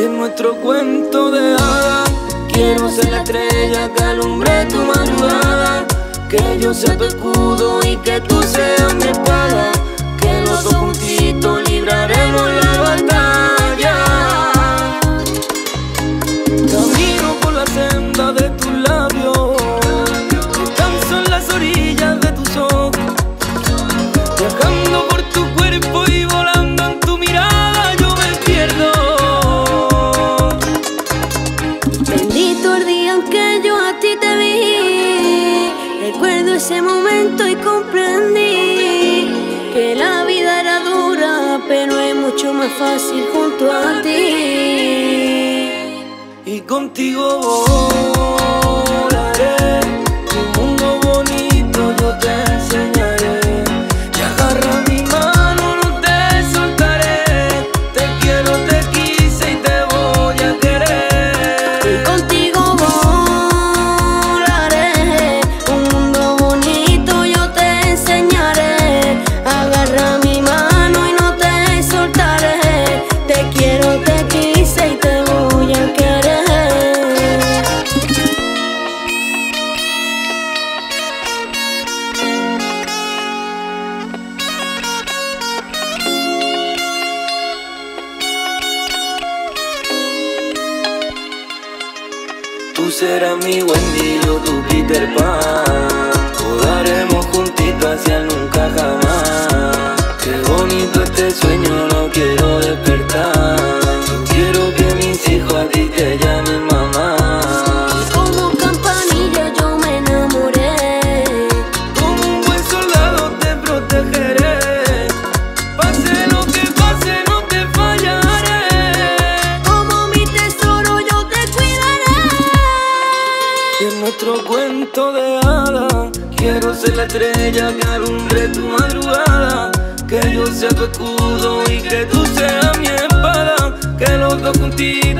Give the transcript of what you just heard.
En nuestro cuento de hadas, quiero ser la estrella que alumbre tu madrugada. Que yo sea tu escudo y que tú seas mi espada. Que los dos juntitos libraremos la batalla. Camino por la senda de tus labios, descanso en las orillas de tus ojos, viajando por tu cuerpo y volando en tu mirada yo me pierdo. Bendito el día en que yo a ti te vi. Recuerdo ese momento y comprendí que la vida era dura, pero es mucho más fácil junto a ti. Y contigo volaré, un mundo bonito yo te enseñaré. Y agarra mi mano, no te soltaré. Te quiero, te quise y te voy a querer. Y contigo volaré, un mundo bonito yo te enseñaré. Agarra mi mano y no te soltaré. Te quiero, te quise y te voy a querer. Tú serás mi Wendy, yo tu Peter Pan. Volaremos juntitos hacia el nunca jamás. Qué bonito este sueño, no quiero despertar. Yo quiero que mis hijos a ti te llamen mamá. Como campanilla yo me enamoré. Como un buen soldado te protegeré. Pase lo que pase, no te fallaré. Como mi tesoro yo te cuidaré. Y en nuestro cuento de hadas, quiero ser la estrella que alumbre tu madrugada. Que yo sea tu escudo y que tú seas mi espada. Que los dos juntitos